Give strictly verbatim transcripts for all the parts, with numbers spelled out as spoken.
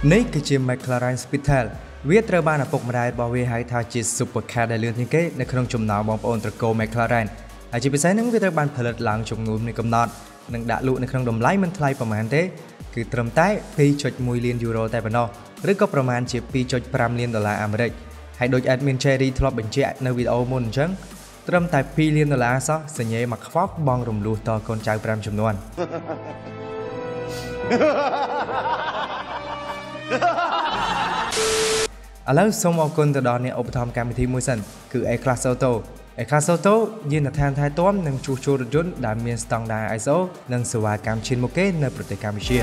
នេះគឺជា McLaren Speedtail វាត្រូវបានឪពុកម្ដាយរបស់វាហៅថាជា Supercar ដែលលឿនជាងគេនៅក្នុងចំណោមបងប្អូនត្រកូល McLaren ហើយជាពិសេសហ្នឹងវាត្រូវបានផលិតឡើងជំនួសនៃកំណត់និងដាក់លក់នៅក្នុងតម្លៃមិនថ្លៃប្រហែលទេគឺត្រឹមតែ ពីរ.មួយ លានយូរ៉ូតែប៉ុណ្ណោះឬក៏ប្រមាណជា ពីរ.ប្រាំ លានដុល្លារអាមេរិកហើយដូច Admin Cherry ធ្លាប់បញ្ជាក់នៅវីដេអូមុនអញ្ចឹងត្រឹមតែពីរលានដុល្លារសោះសញ្ញេមកខ្វក់បងរំលោះតកូនចៅប្រាំចំនួនឥឡូវសូមអរគុណទៅដល់អ្នកឧបត្ថម្ភកម្មវិធីមួយសិនគឺ A-Class Auto A-Class Auto យានដ្ឋានថែទាំនិងជួសជុលរថយន្តដែលមានស្តង់ដារ I S O និងសេវាកម្មឈានមុខគេនៅប្រទេសកម្ពុជា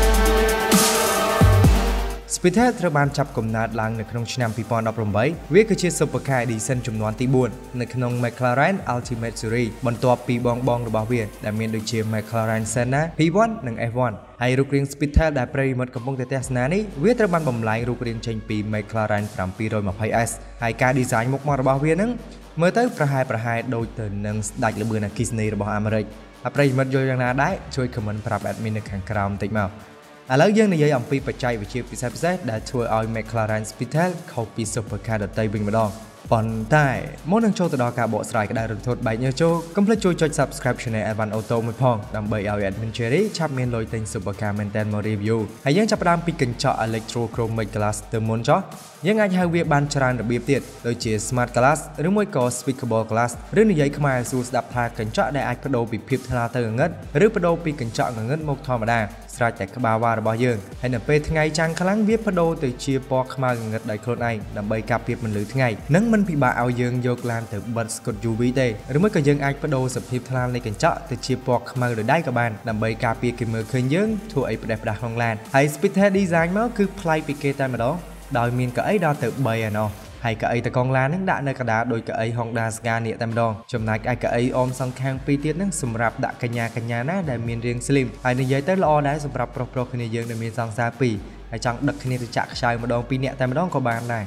Speedtail ត្រូវបានចាប់កំណើតឡើងនៅក្នុងឆ្នាំ ពីរពាន់ដប់ប្រាំបី វាគឺជា Supercar Edition ចំនួនទីបួននៅក្នុង McLaren Ultimate Series បន្ទាប់ពីបងបងរបស់វាដែលមានដូចជា McLaren Senna พี วัน និង เอฟ วัน ហើយរូបរាង Speedtail ដែលប្រិយមិត្តកំពុងតែទស្សនានេះវាត្រូវបានបំលែងរូបរាងចេញពី McLaren เจ็ดร้อยยี่สิบ เอส ហើយការ design មុខមាត់របស់វានឹងមើលទៅប្រហែលប្រហែលដូចទៅនឹងស្ដេចល្បឿនអគ្គិសនីរបស់អាមេរិកហើយប្រិយមិត្តយល់យ៉ាងណាដែរជួយ comment ប្រាប់ admin នៅខាងក្រោមបន្តិចមកឥឡូវយើងនិយាយអំពីបច្ចេកវិទ្យាពិសេសពិសេសដែលធ្វើឲ្យ McLaren Speedtail ខុសពី Supercar ដទៃវិញម្ដងប៉ុន្តែមុននឹងចូលទៅដល់ការបកស្រាយក្តៅរន្ធត់បែកញើសចូលកុំភ្លេចជួយចុច Subscribe Channel Advan Auto មួយផងដើម្បីឲ្យ Admin Cherry ឆាប់មានលុយទិញ Supercar មែនតើមក review ហើយយើងចាប់ផ្ដើមពីកញ្ចក់ Electrochromic Glass ទៅមុនចុះយើងអាចហៅវាបានច្រើនរបៀបទៀតដូចជា Smart Glass ឬមួយក៏ Speakable Glass ឬនិយាយខ្មែរសួរស្ដាប់ថាកញ្ចក់ដែលអាចបដូរពីភាពថ្លាទៅងងឹតឬបដូរពីកញ្ចក់ងងឹតមកធម្មតាស្រេចតែក្បាលវ៉ារបស់យើងហើយនៅពេលថ្ងៃចាំងខ្លាំងវាបដូរទៅជាពណ៌ខ្មៅងងឹតដោយខ្លួនឯងដើម្បីការពារពន្លឺថ្ងៃនិងមិនពិបាកឲ្យយើងយកឡានទៅបិទស្គុត ยู វី ទេឬមួយក៏យើងអាចបដូរសភាពថ្លានៃកញ្ចក់ទៅជាពណ៌ខ្មៅដោយដៃក៏បានដើម្បីការពារគេមើលឃើញយើងធ្វើអីផ្ដេសផ្ដាស់ក្នុងឡានហើយ Speedtail design មកគឺប្លែកពីគេតែម្ដងដោយមានកៅអីដល់ទៅបីឯណោះហើយកៅអីតកង់ឡានហ្នឹងដាក់នៅកណ្ដាលដោយកៅអី Honda Scania តែម្ដងចំណែកឯកៅអីអមសងខាងពីរទៀតហ្នឹងសម្រាប់ដាក់កញ្ញាកញ្ញាណាដែលមានរាង slim ហើយនិយាយទៅល្អដែរសម្រាប់ប្រុសប្រុសគ្នាយើងដែលមានសង្សារពីរហើយចង់ដឹកគ្នាទៅចាក់ខ្ចៅម្ដងពីរនាក់តែម្ដងក៏បានដែរ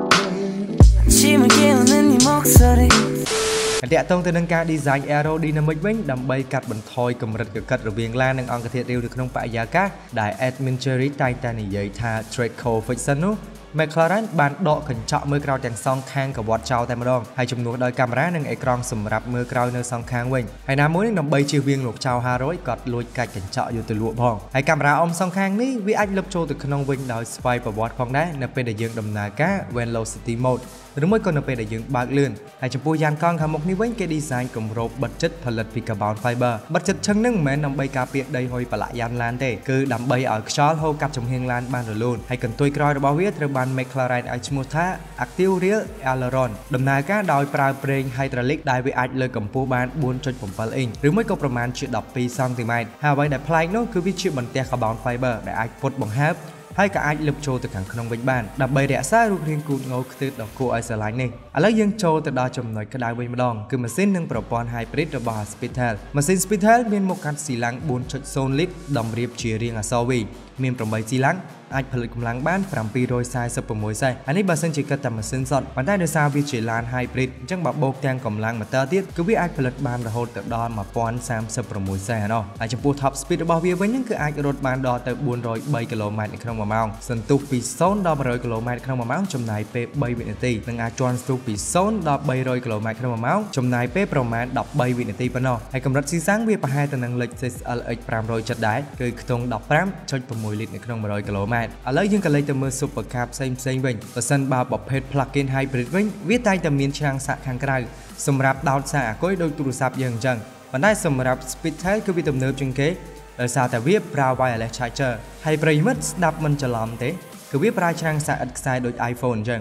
តែតើតើទៅនឹងការ design aerodynamic វិញដើម្បីកាត់បន្ថយកម្រិតកកិតរវាងឡាននិងអង្គធាតុរាវនៅក្នុងបរិយាកាសដែល Admin Cherry តែងតែនិយាយថា Trade Coefficient នោះ McLaren បានដកកញ្ចក់មើលក្រោយទាំងសងខាងកវាត់ចោលតែម្ដងហើយជំនួសដោយកាមេរ៉ានិងអេក្រង់សម្រាប់មើលក្រោយនៅសងខាងវិញហើយណាមួយនឹងដើម្បីជៀសវាងលោកចៅห้าร้อยគាត់លួចកាច់កញ្ចក់យកទៅលក់ផងហើយកាមេរ៉ាអមសងខាងនេះវាអាចលុបចូលទៅក្នុងវិញដោយស្វ័យប្រវត្តិផងដែរនៅពេលដែលយើងដំណើរការ Velocity Mode ឬមួយក៏នៅពេលដែលយើងបើកលឿនហើយចំពោះយ៉ានកង់ខាងមុខនេះវិញគេ design គម្របបិទជិតផលិតពី carbon fiber បិទជិតឈឹងនឹងមិនមែនដើម្បីការពារដីហុយប្រឡាក់យ៉ានឡានទេគឺដើម្បីឲ្យខ្យល់ហូរកាត់ចំហៀងឡានបានរលូនហើយកន្ទុយក្រោយរបស់វាត្រូវបាន McLaren ឲ្យឈ្មោះថា Active Rear Aileron ដំណើរការដោយប្រើប្រេង hydraulic ដែលវាអាចលើកកម្ពស់បាន bốn.7 អ៊ីនឬមួយក៏ប្រមាណជាដប់ពីរសង់ទីម៉ែត្រហើយអ្វីដែលប្លែកនោះគឺវាជាបន្ទះ carbon fiber ដែលអាចពត់បង្ហើបហើយក៏អាចលឹបចូលទៅខាងក្នុងវិញបានដើម្បីរក្សារូបរាងគូតងោខ្ទិតដ៏គួរឲ្យស្រឡាញ់នេះឥឡូវយើងចូលទៅដល់ចំណុចក្តៅវិញម្ដងគឺម៉ាស៊ីននិងប្រព័ន្ធ hybrid របស់ Speedtail ម៉ាស៊ីន Speedtail មានមុខកាត់ស៊ីឡាំង bốn.ศูนย์ លីត្រតម្រៀបជារាងអក្សរ V មានប្រាំបីស៊ីឡាំងអាចផលិតកម្លាំងបាន746សេះអានេះបើសិនជាគិតតែម៉ាស៊ីនសុទ្ធប៉ុន្តែដោយសារវាជាឡាន hybrid អញ្ចឹងបើបូកទាំងកម្លាំងម៉ូទ័រទៀតគឺវាអាចផលិតបានរហូតទៅដល់một nghìn không trăm ba mươi sáuសេះឯណោះហើយចំពោះ top speed របស់វាវិញហ្នឹងគឺអាចរត់បានដល់ទៅbốn trăm baគីឡូម៉ែត្រនៅក្នុងមួយម៉ោងសន្ទុះពីศูนย์ដល់một trămគីឡូម៉ែត្រក្នុងមួយម៉ោងចំណាយពេលបីវិនាទីនិងអាចជាន់ស្ទុះពីศูนย์ដល់三trămគីឡូម៉ែត្រក្នុងមួយម៉ោងចំណាយពេលប្រមាណ13វិនាទីប៉ុណ្ណោះហើយកម្រិតស៊ីសាំងវាប្រហែលទៅនឹង Lexus แอล เอ็กซ์ ห้าร้อยเจ็ดដែរគឺខ្ទង់15.6លីត្រនៅក្នុងmột trămគីឡូម៉ែត្រឥឡូវយើងក៏លេចទៅមើល Supercar ផ្សេងផ្សេងវិញបើសិនបើប្រភេទ plug-in hybrid វិញវាតែងតែមានឆ្នាំងសាកខាងក្រៅសម្រាប់ដោតសារអាគុយដូចទូរស័ព្ទយើងអញ្ចឹងប៉ុន្តែសម្រាប់ Speedtail គឺវាទំនើបជាងគេដោយសារតែវាប្រើ wireless charger ហើយប្រិយមិត្តស្ដាប់មិនច្រឡំទេគឺវាប្រើឆ្នាំងសាកឥតខ្សែដូច iPhone អញ្ចឹង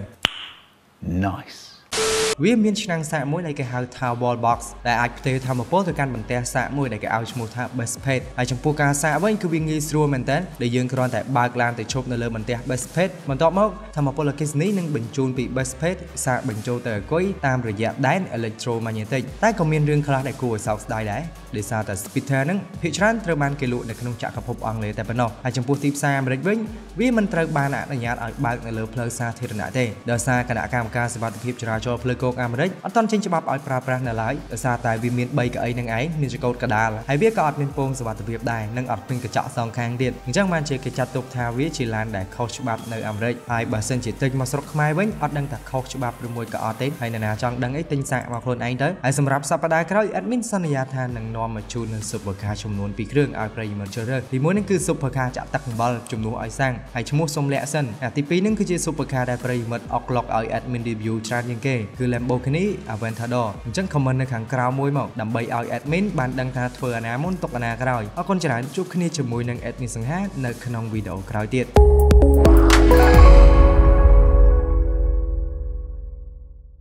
Niceវាមានឆ្នាំងសាកមួយដែលគេហៅថា wall box ដែលអាចផ្ទេរថាមពលទៅកាន់បន្ទះសាកមួយដែលគេឲ្យឈ្មោះថា base plate ហើយចំពោះការសាកវិញគឺវាងាយស្រួលមែនតើដែលយើងគ្រាន់តែបើកឡានទៅឈប់នៅលើបន្ទះ base plate បន្ទាប់មកថាមពលអគ្គិសនីនឹងបញ្ជូនពី base plate សាកបញ្ចូលទៅអាគុយតាមរយៈដែន electromagnetic តែក៏មានរឿងខ្លះដែលគួរឲ្យសោកស្ដាយដែរដោយសារតែ Speedtail ហ្នឹងភាគច្រើនត្រូវបានគេលក់នៅក្នុងចក្រភពអង់គ្លេសតែប៉ុណ្ណោះហើយចំពោះទីផ្សារអាមេរិកវិញវាមិនត្រូវបានអនុញ្ញាតឲ្យបើកនៅលើផ្លូវសាធារណៈទេដោយសារគណៈកម្មការសុវត្ថិភាពចរាចរណ៍ផ្លូវគគោកអាមេរិកអត់ទាន់ចេញច្បាប់ឲ្យប្រើប្រាស់នៅឡើយដោយសារតែវាមានបីកៅអីនឹងឯងមានចកោតកដាលហើយវាក៏អត់មានពងសុវត្ថិភាពដែរនិងអត់មានកញ្ចក់សងខាងទៀតអញ្ចឹងបានជាគេចាត់ទុកថាវាជាឡានដែលខុសច្បាប់នៅអាមេរិកហើយបើសិនជាទិញមកស្រុកខ្មែរវិញអត់ដឹងថាខុសច្បាប់ឬមួយក៏អត់ទេហើយអ្នកណាចង់ដឹងអីទិញសាកមកខ្លួនឯងទៅហើយសម្រាប់សប្តាហ៍ក្រោយ admin សន្យាថានឹងនាំមកជូននៅ Supercar ចំនួនពីរគ្រឿងឲ្យប្រិយមិត្តជ្រើសរើសទីមួយនឹងគឺ Supercar ចាក់ទឹកអំបិលជំនួសឲ្យសាំងហើយឈ្មោះសុំលាក់សិនអាទីពីរនឹងគឺជា Supercar ដែលប្រិយមិត្តអុកឡុកឲ្យ admin review ច្រើនជាងគេគឺ Lamborghini Aventador អញ្ចឹង comment នៅខាងក្រោមមួយមកដើម្បីឲ្យ admin បានដឹងថាធ្វើអាណាមុនទុកអាណាក្រោយអរគុណច្រើនជួបគ្នាជាមួយនឹង admin សង្ហានៅក្នុងវីដេអូក្រោយទៀត